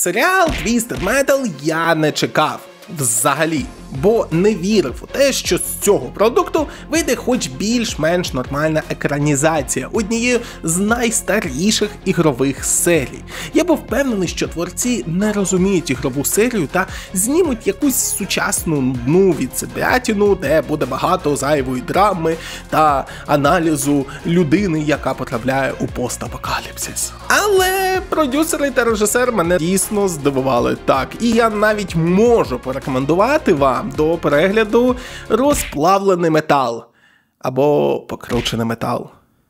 Серіал Twisted Metal я не чекав взагалі, бо не вірив у те, що з цього продукту вийде хоч більш-менш нормальна екранізація однієї з найстаріших ігрових серій. Я був впевнений, що творці не розуміють ігрову серію та знімуть якусь сучасну нудну відсебятіну, де буде багато зайвої драми та аналізу людини, яка потрапляє у постапокаліпсис. Але продюсери та режисер мене дійсно здивували так, і я навіть можу порекомендувати вам до перегляду розплавлений метал або покручений метал.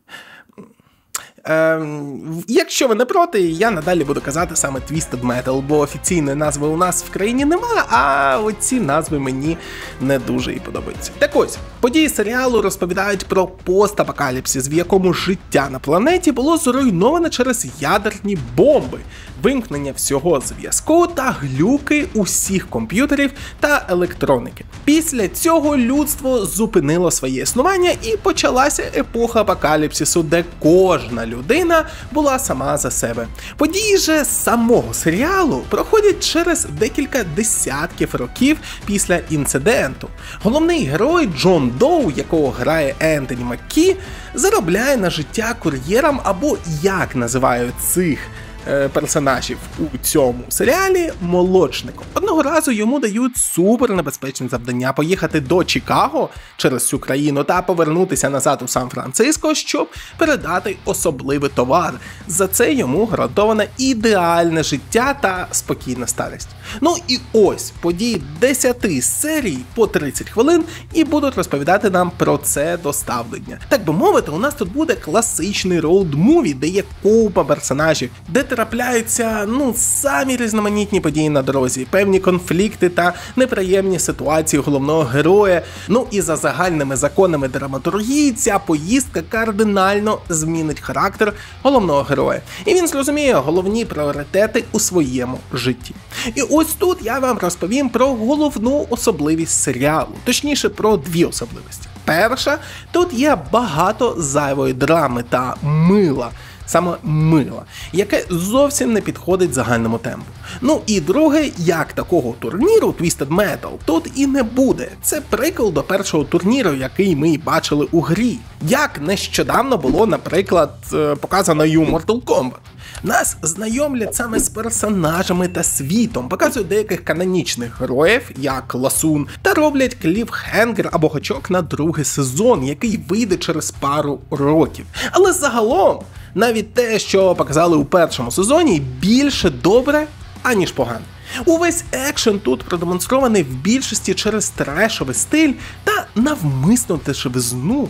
Якщо ви не проти, я надалі буду казати саме Twisted Metal, бо офіційної назви у нас в країні нема, а оці назви мені не дуже і подобаються. Так ось, події серіалу розповідають про постапокаліпсис, в якому життя на планеті було зруйноване через ядерні бомби, вимкнення всього зв'язку та глюки усіх комп'ютерів та електроніки. Після цього людство зупинило своє існування і почалася епоха апокаліпсису, де кожна людина була сама за себе. Події же самого серіалу проходять через декілька десятків років після інциденту. Головний герой Джон Доу, якого грає Ентоні Маккі, заробляє на життя кур'єром, або як називають цих персонажів у цьому серіалі, молочником. Одного разу йому дають супернебезпечне завдання поїхати до Чикаго через всю країну та повернутися назад у Сан-Франциско, щоб передати особливий товар. За це йому гарантоване ідеальне життя та спокійна старість. Ну і ось, події 10 серій по 30 хвилин і будуть розповідати нам про це доставлення. Так би мовити, у нас тут буде класичний роуд-муві, де є купа персонажів, де трапляються, самі різноманітні події на дорозі, певні конфлікти та неприємні ситуації головного героя. Ну і за загальними законами драматургії ця поїздка кардинально змінить характер головного героя. І він зрозуміє головні пріоритети у своєму житті. І ось тут я вам розповім про головну особливість серіалу, точніше про дві особливості. Перша, тут є багато зайвої драми та мила. Саме мила, яке зовсім не підходить загальному темпу. Ну і друге, як такого турніру Twisted Metal тут і не буде. Це приквел до першого турніру, який ми бачили у грі. Як нещодавно було, наприклад, показано і у Mortal Kombat. Нас знайомлять саме з персонажами та світом, показують деяких канонічних героїв, як Ласун, та роблять кліфхенгер або гачок на другий сезон, який вийде через пару років. Але загалом, навіть те, що показали у першому сезоні, більше добре, аніж погано. Увесь екшен тут продемонстрований в більшості через трешовий стиль та навмисну дешевизну,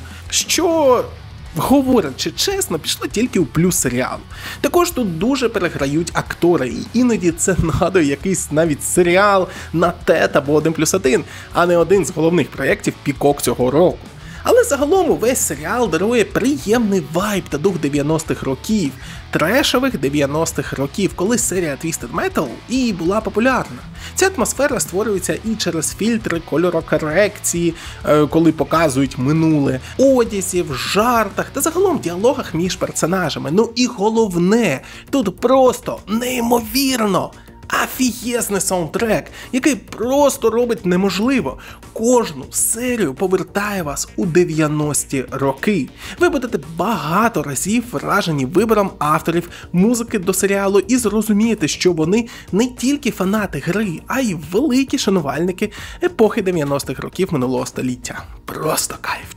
що, говорячи чесно, пішло тільки у плюс серіалу. Також тут дуже переграють актори, і іноді це нагадує якийсь навіть серіал на ТЕТ або 1+1, а не один з головних проєктів Пікок цього року. Але загалом увесь серіал дарує приємний вайб та дух 90-х років, трешових 90-х років, коли серія Twisted Metal і була популярна. Ця атмосфера створюється і через фільтри кольорокорекції, коли показують минуле, одязів, жартах та загалом діалогах між персонажами. Ну і головне, тут просто неймовірно офігезний саундтрек, який просто робить неможливо. Кожну серію повертає вас у 90-ті роки. Ви будете багато разів вражені вибором авторів музики до серіалу і зрозумієте, що вони не тільки фанати гри, а й великі шанувальники епохи 90-х років минулого століття. Просто кайф,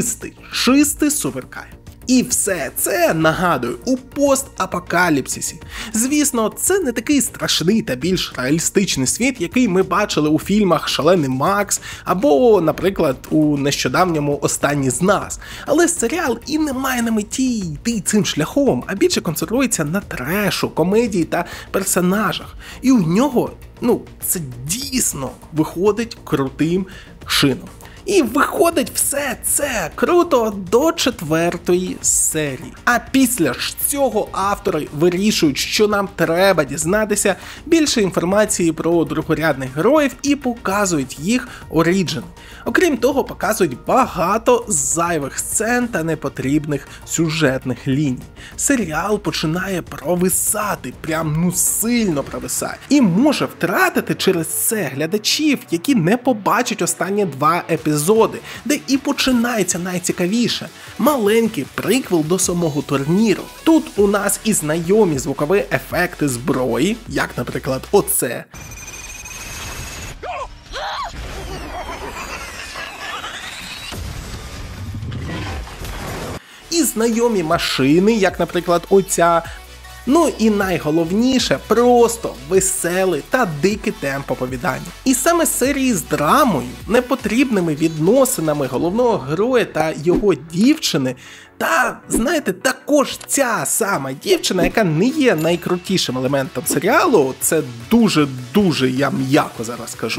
чистий суперкайф. І все це, нагадую, у постапокаліпсисі. Звісно, це не такий страшний та більш реалістичний світ, який ми бачили у фільмах «Шалений Макс» або, наприклад, у нещодавньому «Останній з нас». Але серіал і не має на меті йти цим шляхом, а більше концентрується на трешу, комедії та персонажах. І у нього, це дійсно виходить крутим шином. І виходить все це круто до 4-ї серії. А після ж цього автори вирішують, що нам треба дізнатися більше інформації про другорядних героїв і показують їх оріджини. Окрім того, показують багато зайвих сцен та непотрібних сюжетних ліній. Серіал починає провисати, прям сильно провисає. І може втратити через це глядачів, які не побачать останні 2 епізоди, де і починається найцікавіше – маленький приквел до самого турніру. Тут у нас і знайомі звукові ефекти зброї, як, наприклад, оце. І знайомі машини, як, наприклад, оця. Ну і найголовніше, просто веселий та дикий темп оповідання. І саме серії з драмою, непотрібними відносинами головного героя та його дівчини, та, знаєте, також ця сама дівчина, яка не є найкрутішим елементом серіалу, це дуже, я м'яко зараз скажу.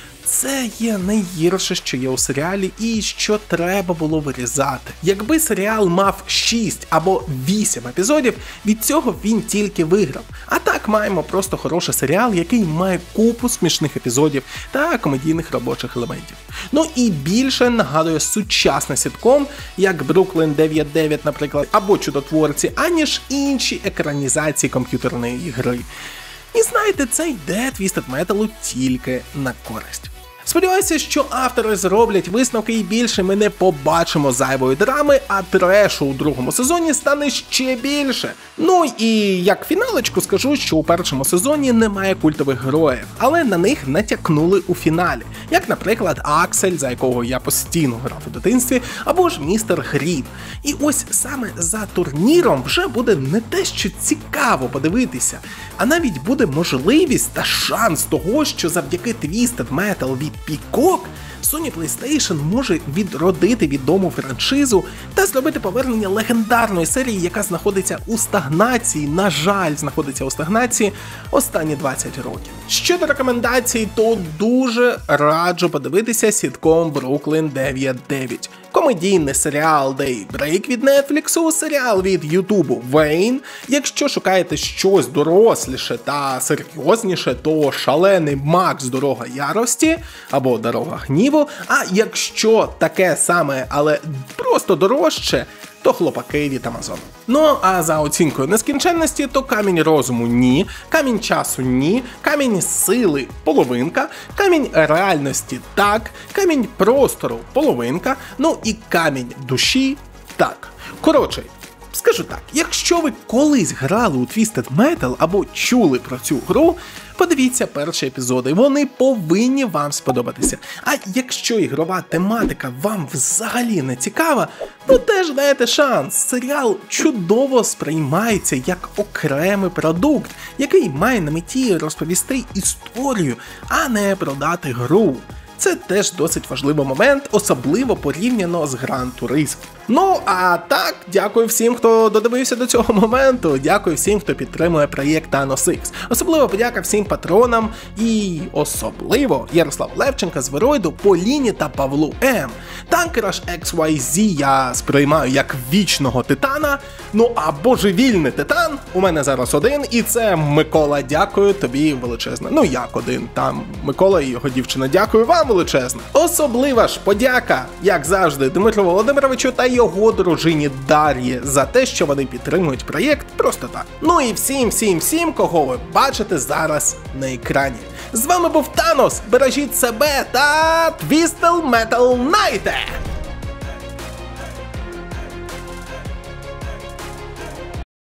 Це є найгірше, що є у серіалі і що треба було вирізати. Якби серіал мав 6 або 8 епізодів, від цього він тільки виграв. А так маємо просто хороший серіал, який має купу смішних епізодів та комедійних робочих елементів. Ну і більше нагадує сучасний ситком, як Brooklyn 9-9, наприклад, або Чудотворці, аніж інші екранізації комп'ютерної гри. І знаєте, це йде Twisted Metal тільки на користь. Сподіваюся, що автори зроблять висновки і більше ми не побачимо зайвої драми, а трешу у другому сезоні стане ще більше. Ну і як фіналочку скажу, що у першому сезоні немає культових героїв, але на них натякнули у фіналі. Як, наприклад, Аксель, за якого я постійно грав у дитинстві, або ж містер Грін. І ось саме за турніром вже буде не те, що цікаво подивитися, а навіть буде можливість та шанс того, що завдяки Twisted Metal від Peacock Sony PlayStation може відродити відому франшизу та зробити повернення легендарної серії, яка знаходиться у стагнації, на жаль, знаходиться у стагнації останні 20 років. Щодо рекомендацій, то дуже раджу подивитися сітком Brooklyn 9-9. Комедійний серіал Daybreak від Netflix, серіал від Ютубу Вейн. Якщо шукаєте щось доросліше та серйозніше, то шалений Макс Дорога Ярості або Дорога Гніву, а якщо таке саме, але просто дорожче, то Хлопаки від Амазону. Ну, а за оцінкою нескінченності, то Камінь розуму – ні, Камінь часу – ні, Камінь сили – половинка, Камінь реальності – так, Камінь простору – половинка, ну і Камінь душі – так. Коротше, скажу так, якщо ви колись грали у Twisted Metal або чули про цю гру, подивіться перші епізоди, вони повинні вам сподобатися. А якщо ігрова тематика вам взагалі не цікава, то теж дайте шанс. Серіал чудово сприймається як окремий продукт, який має на меті розповісти історію, а не продати гру. Це теж досить важливий момент, особливо порівняно з Gran Turismo. Ну, а так, дякую всім, хто додивився до цього моменту, дякую всім, хто підтримує проєкт Thanos X. Особливо подяка всім патронам і особливо Ярослав Левченка з Веройду, Поліні та Павлу М. Танкераш XYZ я сприймаю як вічного титана, ну а божевільний титан у мене зараз один, і це Микола, дякую тобі величезне. Ну як один, там Микола і його дівчина, дякую вам величезне. Особлива ж подяка, як завжди, Дмитру Володимировичу та його дружині Дар'ї за те, що вони підтримують проєкт просто так. Ну і всім, кого ви бачите зараз на екрані. З вами був Thanos, бережіть себе та Twisted Metal Night!